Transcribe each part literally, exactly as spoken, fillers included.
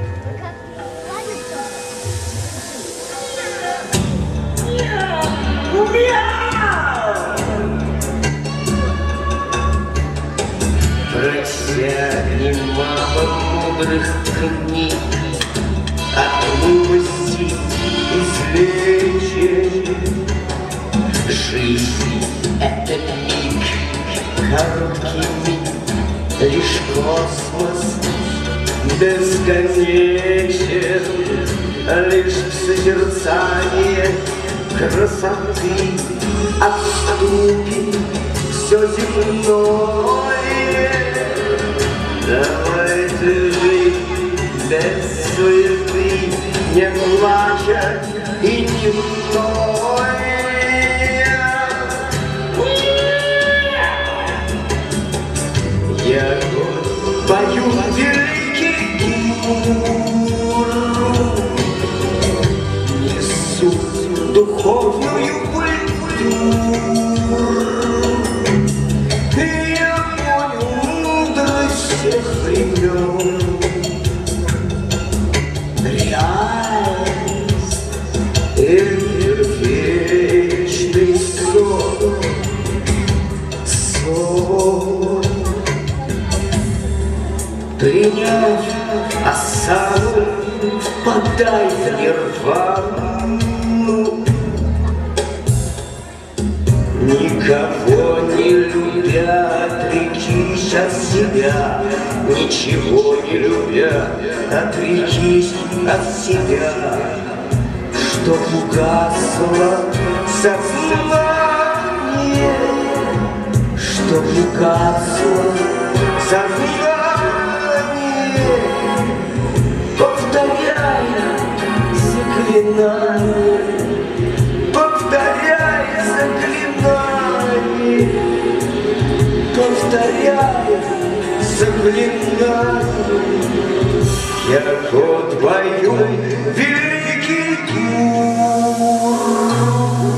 Просяни, мама, мудрых книг, отпусти излечение. Жизнь — это миг, короткий миг, лишь космос бесконечен, лишь в созерцании красоты отступит все земное. Давайте жить без суеты, не плача и не вноя. Я пою великий гуру, несу духовную культуру. Я понял мудрость всех времен. Реальность — это вечный сон. Сон. Приняв осану, впадай в нирвану. Никого не любя, отрекись от себя. Ничего не любя, отрекись от себя. Чтоб угасло сознание, чтоб угасло сознание. Повторяй заклинание, повторяй заклинание, повторяй заклинание. Я Кот-Баюн, великий гуру,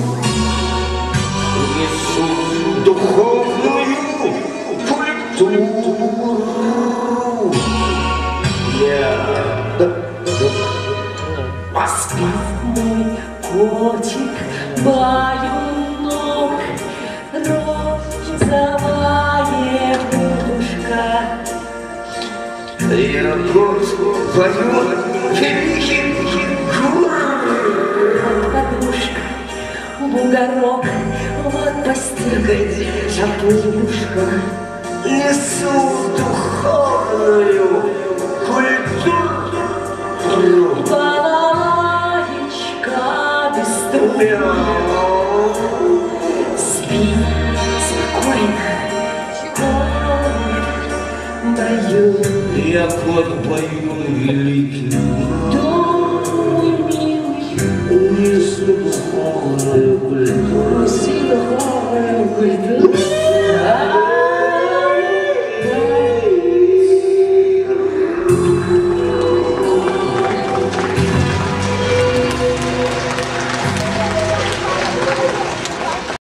несу духовную культуру. Я Поспав мой котик баюнок, розовая подушка. Я Кот-Баюн, великий гуру. Подушка, бугорок, вот постель, шапушка. Несу духовную культуру. Балалаечка без струя. Спи спокойно, Кот-Баюн. Я Кот-Баюн, великий. Дом милый, несу духовную культуру. несу духовную культуру.